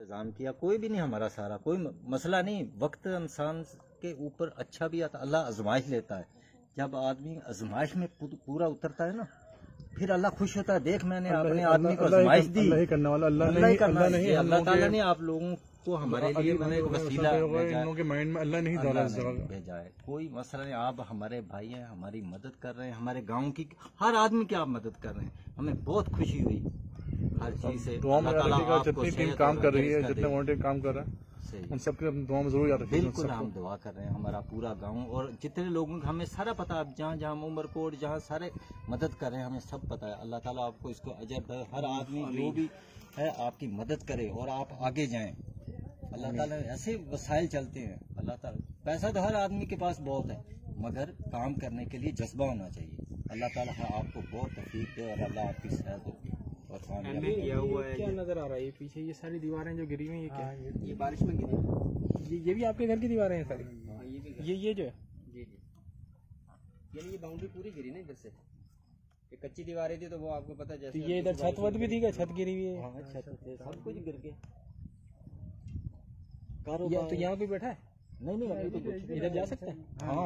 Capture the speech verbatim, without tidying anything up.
इंतजाम किया, कोई भी नहीं हमारा सहारा, कोई मसला नहीं। वक्त इंसान के ऊपर अच्छा भी आता, अल्लाह आजमाइश लेता है। जब आदमी आजमाइश में पूरा उतरता है ना, फिर अल्लाह खुश होता है। देख मैंने अपने आदमी को आजमाइश दी, अल्लाह ही करने वाला, अल्लाह अल्लाह ही करना अल्लाह नहीं, अल्लाह ताला ने आप लोगों को हमारे लिए मैंने एक वसीला इन लोगों के माइंड में अल्लाह नहीं डाला भेजा है। कोई मसला नहीं, आप हमारे भाई हैं, हमारी मदद कर रहे हैं, हमारे गांव की हर आदमी की आप मदद कर रहे हैं, हमें बहुत खुशी हुई हर चीज से। जितनी टीम काम कर रही है, जितने वॉलंटियर काम कर रहा है, उन सबके दुआ में जरूर याद रखें। बिल्कुल हम दुआ कर रहे हैं, हमारा पूरा गांव और जितने लोगों का हमें सारा पता है, जहाँ जहाँ उमरकोट जहाँ सारे मदद कर रहे हैं, हमें सब पता है। अल्लाह ताला आपको इसको अजर दे, हर आदमी जो भी है आपकी मदद करे और आप आगे जाएं। अल्लाह ताला ऐसे वसाइल चलते हैं, अल्लाह ताला पैसा तो हर आदमी के पास बहुत है, मगर काम करने के लिए जज्बा होना चाहिए। अल्लाह ताला आपको बहुत तौफीक दे और अल्लाह आपकी सेहत दे। और किया हुआ है क्या नजर आ रहा है ये पीछे, ये सारी दीवारें जो गिरी हुई है, ये क्या है? ये बारिश में गिरी, ये ये भी आपके घर की दीवारें हैं सारी? ये भी ये ये जो है जी जी, यानी ये बाउंड्री पूरी गिरी ना इधर से, ये कच्ची दीवारें थी तो वो आपको पता जैसे ये इधर छत वत भी थी क्या? छत गिरी हुई है, छत सब कुछ गिर के। तो यहाँ पे बैठा है? नहीं नहीं, इधर जा सकते हैं।